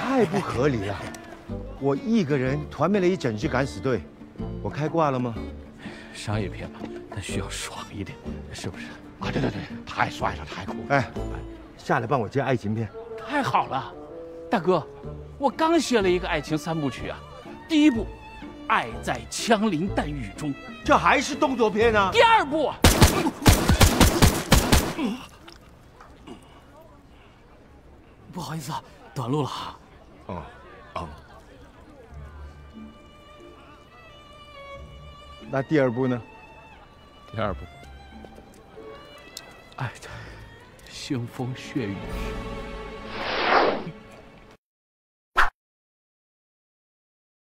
太不合理了！我一个人团灭了一整支敢死队，我开挂了吗？ 商业片嘛，它需要爽一点，是不是？ 啊，对，太帅了，太酷了！ 哎，下来帮我接爱情片。 太好了，大哥，我刚写了一个爱情3部曲啊，第1部，爱在枪林弹雨中， 这还是动作片啊！ 第2部。不好意思啊，短路了。 哦。 那第2部呢？ 第2部，爱在腥风血雨时。